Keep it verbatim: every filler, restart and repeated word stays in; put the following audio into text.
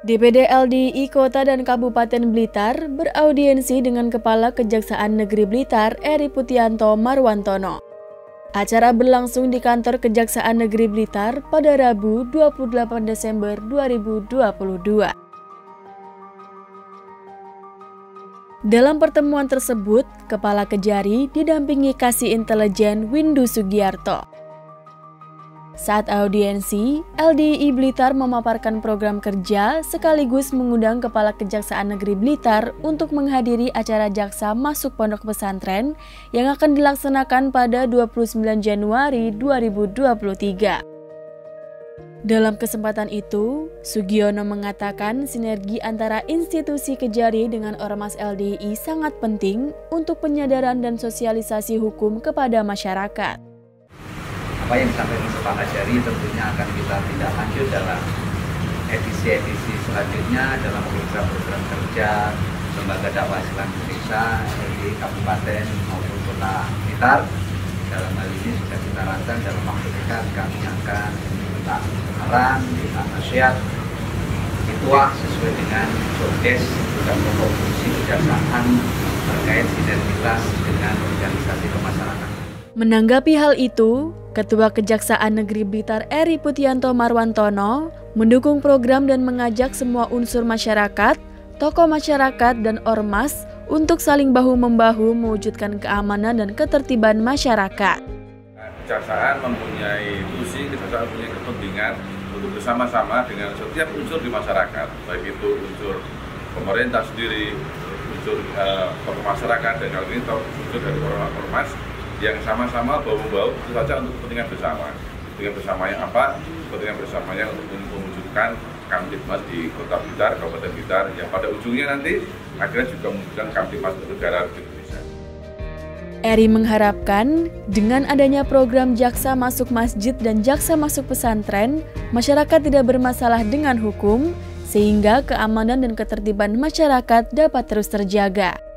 D P D L D I Kota dan Kabupaten Blitar beraudiensi dengan Kepala Kejaksaan Negeri Blitar Eri Putianto Marwantono. Acara berlangsung di kantor Kejaksaan Negeri Blitar pada Rabu dua puluh delapan Desember dua ribu dua puluh dua. Dalam pertemuan tersebut, Kepala Kejari didampingi Kasih Intelijen Windu Sugiarto. Saat audiensi, L D I Blitar memaparkan program kerja sekaligus mengundang Kepala Kejaksaan Negeri Blitar untuk menghadiri acara jaksa masuk pondok pesantren yang akan dilaksanakan pada dua puluh sembilan Januari dua ribu dua puluh tiga. Dalam kesempatan itu, Sugiono mengatakan sinergi antara institusi Kejari dengan Ormas L D I sangat penting untuk penyadaran dan sosialisasi hukum kepada masyarakat. Apa yang disampaikan Pak Kejari tentunya akan kita tindak lanjut dalam edisi-edisi selanjutnya dalam program-program kerja Lembaga Dakwah Islam Indonesia dari Kabupaten maupun Kota Blitar. Dalam hal ini sudah kita rancang dalam waktu dekat kami akan minta arahan, minta nasihat, ituah sesuai dengan jobdesk dan pokok fungsi kejaksaan terkait sinergitas dengan organisasi kemasyarakatan. Menanggapi hal itu, Ketua Kejaksaan Negeri Blitar Eri Putianto Marwantono mendukung program dan mengajak semua unsur masyarakat, tokoh masyarakat, dan ormas untuk saling bahu-membahu mewujudkan keamanan dan ketertiban masyarakat. Kejaksaan mempunyai fungsi, kejaksaan punya kepentingan untuk bersama-sama dengan setiap unsur di masyarakat, baik itu unsur pemerintah sendiri, unsur uh, tokoh masyarakat, dan kalau ini unsur dari ormas yang sama-sama bahu-membahu itu saja untuk kepentingan bersama. Kepentingan bersamanya apa? Kepentingan bersamanya untuk mewujudkan Kamtibmas di Kota Blitar, Kabupaten Blitar, yang pada ujungnya nanti akhirnya juga mewujudkan Kamtibmas negara Indonesia. Eri mengharapkan dengan adanya program jaksa masuk masjid dan jaksa masuk pesantren, masyarakat tidak bermasalah dengan hukum, sehingga keamanan dan ketertiban masyarakat dapat terus terjaga.